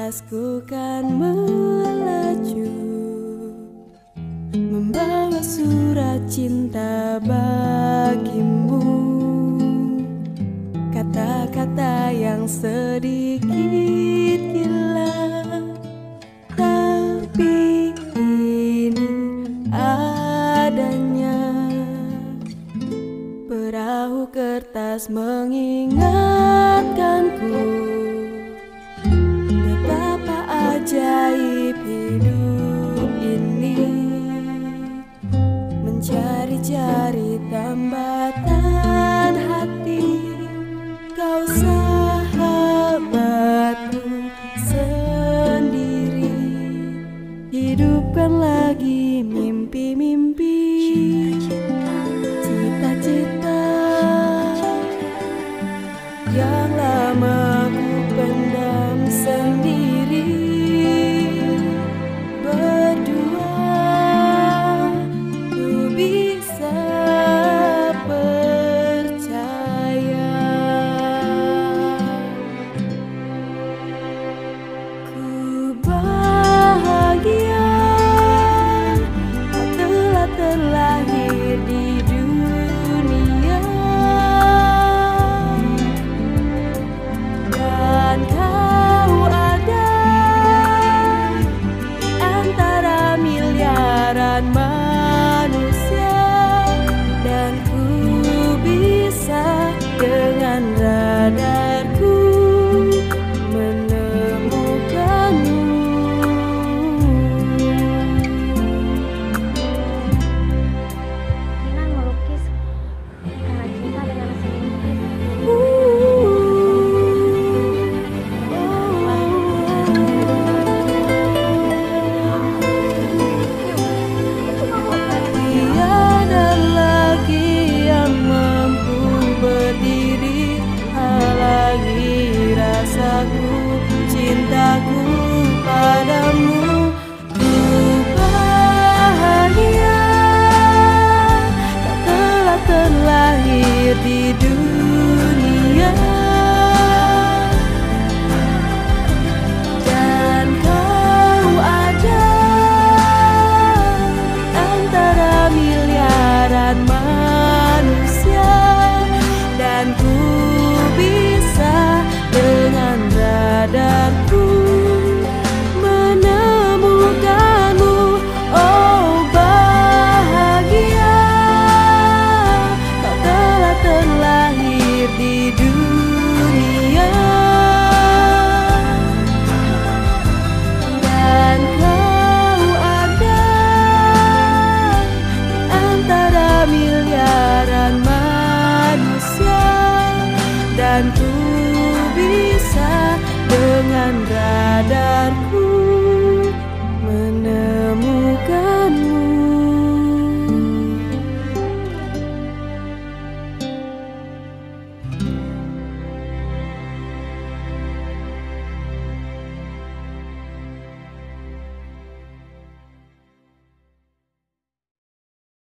Kertasku kan melaju, membawa surat cinta bagimu. Kata-kata yang sedikit gila, tapi ini adanya. Perahu kertas mengingatkanku betapa ajaib hidup ini, mencari-cari tambatan hati. Kau sahabatku sendiri, hidupkan lagi mimpi-mimpi, cita-cita yang lama ku pendam sendiri. Berdua ku bisa percaya. Ku bahagia kau telah terlahir di dunia, dan kau ada di antara miliaran manusia, dan ku bisa dengan radarku menemukanmu. Nina melukis karena cinta dengan rasa mimpi. Tiada lagi yang mampu berdiri halangi rasaku, cintaku padamu. Ku bahagia kau telah terlahir di dunia, dan kau ada di antara miliaran manusia, dan ku bisa dengan radarku menemukanmu. Oh bahagia kau telah terlahir di dunia, dan kau ada di antara miliaran manusia, dan ku bisa dengan radarku